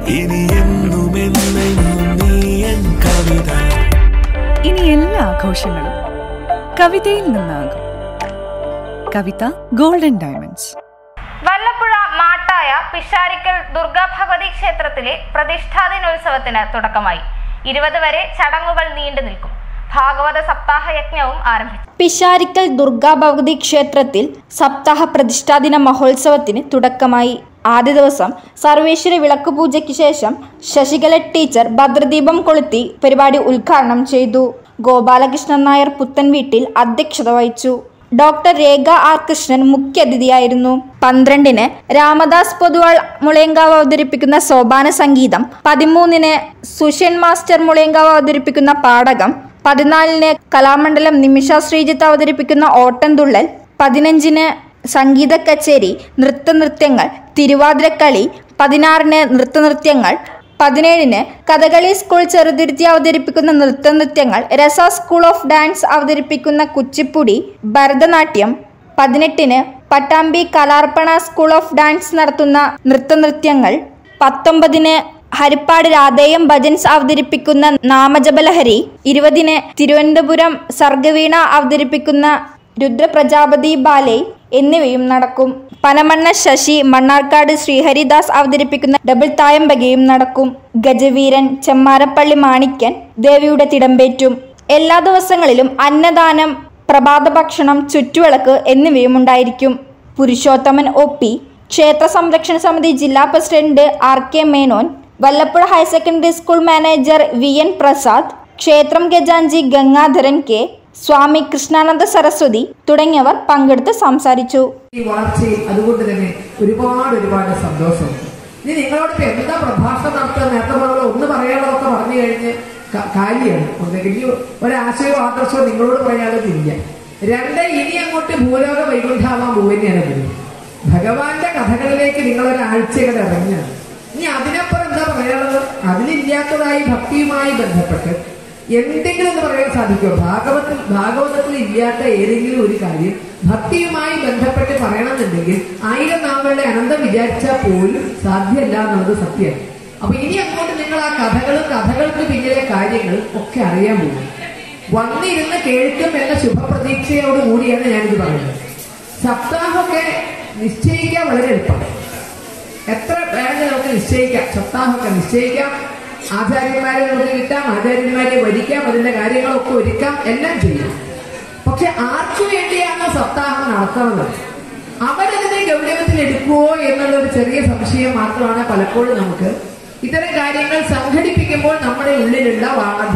ഇനി എല്ലാ ആഘോഷങ്ങളും കവിതയിൽ നിന്നാകും. Kavitha golden diamonds. വല്ലപ്പുഴ മാട്ടായ പിഷാരിക്കൽ ദുർഗാഭഗവതി ക്ഷേത്രത്തിലെ പ്രതിഷ്ഠാദിനോത്സവത്തിന് തുടക്കമായി. 20 വരെ ചടങ്ങുകൾ നീണ്ടു നിൽക്കും. ഭാഗവത സപ്താഹ യജ്ഞവും ആരംഭിച്ചു. പിഷാരിക്കൽ ദുർഗാഭഗവതി ക്ഷേത്രത്തിൽ സപ്താഹ പ്രതിഷ്ഠാദിന മഹോത്സവത്തിന് തുടക്കമായി. ആദ്യ ദിവസം സർവേശ്വര വിളക്കുപൂജയ്ക്ക് ശേഷം ശശികല ടീച്ചർ ഭദ്രദീപം കൊളുത്തി പരിപാടി ഉദ്ഘാടനം ചെയ്തു. ഗോപാലകൃഷ്ണൻ നായർ പുത്തൻ വീട്ടിൽ അധ്യക്ഷത വഹിച്ചു. ഡോക്ടർ രേഖ ആർ കൃഷ്ണൻ മുഖ്യാതിഥിയായിരുന്നു. 12-ന് രാമദാസ് പൊതുവാൾ മുളയങ്കാവ് അവതരിപ്പിക്കുന്ന സോപാന സംഗീതം, 13-ന് സുഷൻ മാസ്റ്റർ മുളയങ്കാവ് അവതരിപ്പിക്കുന്ന പാടകം, 14-ന് കലാമണ്ഡലം നിമിഷ ശ്രീജിത്ത് അവതരിപ്പിക്കുന്ന ഓട്ടൻതുള്ളൽ, 15-ന് സംഗീത കച്ചേരി, നൃത്തനൃത്യങ്ങൾ, തിരുവാതിരക്കളി, 16-ന് നൃത്തനൃത്യങ്ങൾ, 17-ന് കഥകളി സ്കൂൾ ചെറുതുരുത്തി അവതരിപ്പിക്കുന്ന നൃത്തനൃത്യങ്ങൾ, രസ സ്കൂൾ ഓഫ് ഡാൻസ് അവതരിപ്പിക്കുന്ന കുച്ചിപ്പുടി, ഭരതനാട്യം, 18-ന് Pattambi Kalarppana school of dance നടത്തുന്ന നൃത്തനൃത്യങ്ങൾ, 19-ന് ഹരിപ്പാട് രാധേയം ഭജൻസ് അവതരിപ്പിക്കുന്ന നാമജപലഹരി, 20-ന് തിരുവനന്തപുരം സർഗവീണ അവതരിപ്പിക്കുന്ന രുദ്രപ്രജാപതി ബാലെ എന്നിവയും നടക്കും. പനമണ്ണ ശശി, മണ്ണാർക്കാട് ശ്രീഹരിദാസ് അവതരിപ്പിക്കുന്ന ഡബിൾ തായമ്പകയും നടക്കും. ഗജവീരൻ, ചെമ്മാരപ്പള്ളി മാണിക്യൻ ദേവിയുടെ തിടമ്പേറ്റും. എല്ലാ ദിവസങ്ങളിലും അന്നദാനം, പ്രഭാത ഭക്ഷണം, ചുറ്റുവിളക്ക് എന്നിവയും ഉണ്ടായിരിക്കും. പുരുഷോത്തമൻ OP, ക്ഷേത്ര സംരക്ഷണ സമിതി ജില്ലാ president RK Menon, Vallappuzha higher secondary school manager VN Prasad, ക്ഷേത്രം ഖജാൻജി ഗംഗാധരൻ K, സ്വാമി കൃഷ്ണാനന്ദ സരസ്വതി തുടങ്ങിയവർ പങ്കെടുത്ത് സംസാരിച്ചു. ഈ വളർച്ചയിൽ അതുകൊണ്ട് തന്നെ ഒരുപാട് സന്തോഷമുണ്ട്. ഇനി നിങ്ങളോട് എന്താ പ്രഭാഷണം നടത്തുക, നേരത്തെ പറഞ്ഞ ഒന്ന് പറയാനുള്ളതൊക്കെ പറഞ്ഞു കഴിഞ്ഞ് കാര്യമാണ്. ഒന്നെങ്കിൽ ഒരാശയോ ആദർശമോ നിങ്ങളോട് പറയാനുള്ളതില്ല. 2, ഇനി അങ്ങോട്ട് ഭൂലോക വൈകുണ്ഠാവാൻ പോവുകയാണ്. ഭഗവാന്റെ കഥകളിലേക്ക് നിങ്ങളൊരാഴ്ചകൾ ഇറങ്ങുകയാണ്. ഇനി അതിനപ്പുറം എന്താ പറയാനുള്ളത്? അതിലില്ലാത്തതായി ഭക്തിയുമായി ബന്ധപ്പെട്ട് എന്തെങ്കിലും എന്ന് പറയാൻ സാധിക്കുമോ? ഭാഗവതത്തിൽ ഇല്ലാത്ത ഏതെങ്കിലും ഒരു കാര്യം ഭക്തിയുമായി ബന്ധപ്പെട്ട് പറയണമെന്നുണ്ടെങ്കിൽ 1000 നാളുകളുടെ അനന്തം വിചാരിച്ചാൽ പോലും സാധ്യമല്ല എന്നുള്ളത് സത്യമാണ്. അപ്പൊ ഇനി അങ്ങോട്ട് നിങ്ങൾ ആ കഥകൾക്ക് പിന്നിലെ കാര്യങ്ങളും ഒക്കെ അറിയാൻ പോകും. വന്നിരുന്ന് കേൾക്കും എന്ന ശുഭപ്രതീക്ഷയോട് കൂടിയാണ് ഞാനിത് പറയുന്നത്. സപ്താഹമൊക്കെ നിശ്ചയിക്കാൻ വളരെ എളുപ്പമാണ്. എത്ര വേണമെങ്കിൽ നമുക്ക് നിശ്ചയിക്കാം. സപ്താഹമൊക്കെ നിശ്ചയിക്കാം. ആചാര്യന്മാരെ നമുക്ക് കിട്ടാം, ആചാര്യന്മാരെ വരിക്കാം, അതിന്റെ കാര്യങ്ങളൊക്കെ ഒരുക്കാം, എല്ലാം ചെയ്യാം. പക്ഷെ ആർക്കു വേണ്ടിയാണ് സപ്താഹം നടത്തുന്നത്? അവരതിനെ ഗൗരവത്തിൽ എടുക്കുവോ എന്നുള്ള ഒരു ചെറിയ സംശയം മാത്രമാണ് പലപ്പോഴും നമുക്ക് ഇത്തരം കാര്യങ്ങൾ സംഘടിപ്പിക്കുമ്പോൾ നമ്മുടെ ഉള്ളിലുള്ള